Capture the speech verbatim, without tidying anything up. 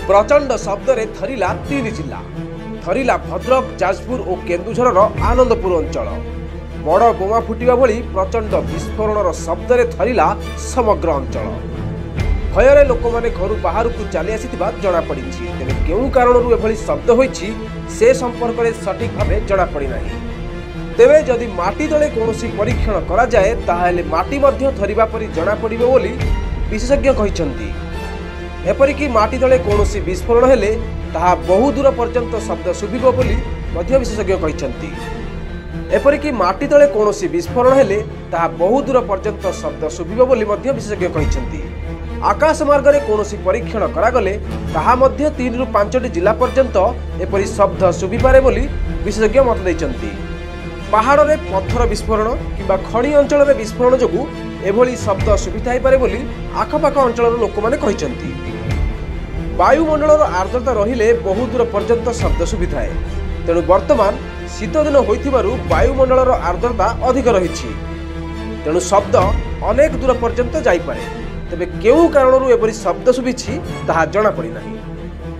प्रचंड शब्द रे थरिला तीन जिला थरिला भद्रक जाजपुर और केन्दुझर आनंदपुर अंचल बड़ बोमा फुटिबा भली प्रचंड विस्फोरण शब्द रे थरिला समग्र अंचल भୟରେ ଲୋକମାନେ ଘରୁ ବାହାରକୁ ଚାଲି ଆସିଥିବା ଜଣା ପଡ଼ିଛି। ତେବେ କେଉଁ କାରଣରୁ ଏଭଳି ଶବ୍ଦ ହୋଇଛି ସେ ସମ୍ପର୍କରେ ସଠିକ୍ ଭାବେ ଜଣା ପଡ଼ିନାହିଁ। ତେବେ ଯଦି ମାଟି ତଳେ କୌଣସି ପରୀକ୍ଷଣ କରାଯାଏ ତାହେଲେ ମାଟି ମଧ୍ୟ ଥରିବା ପରି ଜଣା ପଡ଼ିବ ବୋଲି ବିଶେଷଜ୍ଞ କହିଛନ୍ତି। ଏପରିକି ମାଟି ତଳେ କୌଣସି ବିସ୍ଫୋରଣ ହେଲେ ତାହା ବହୁ ଦୂର ପର୍ଯ୍ୟନ୍ତ ଶବ୍ଦ ଶୁଭିବ ବୋଲି ମଧ୍ୟ ବିଶେଷଜ୍ଞ କହିଛନ୍ତି। ଏପରିକି ମାଟି ତଳେ କୌଣସି ବିସ୍ଫୋରଣ ହେଲେ ତାହା ବହୁ ଦୂର ପର୍ଯ୍ୟନ୍ତ ଶବ୍ଦ ଶୁଭିବ ବୋଲି ମଧ୍ୟ ବିଶେଷଜ୍ଞ କହିଛନ୍ତି। आकाश मार्ग में कौन परीक्षण करागले ताहा मध्य तीन रु पांचटी जिला पर्यंत एपरी शब्द शुभिपारे बोली विशेषज्ञ मत देइचंती। पहाड़ में पत्थर विस्फोरण किंबा खणी अंचल में विस्फोरण जोगु एभली शब्द शुभिथाई पारे बोली आखपाख अंचल लोक माने कहिचंती। वायुमंडल आर्द्रता रहिले बहु दूर पर्यंत शब्द शुभिथाए। तेणु वर्तमान शीत दिन होइथिबारु वायुमंडल आर्द्रता अधिक रहिछि। तेणु शब्द अनेक दूर पर्यंत जाई पारे। तेबे केउ कारणरू एपरि शब्द शुभिछि ताहा जଣା पड़ी नाही।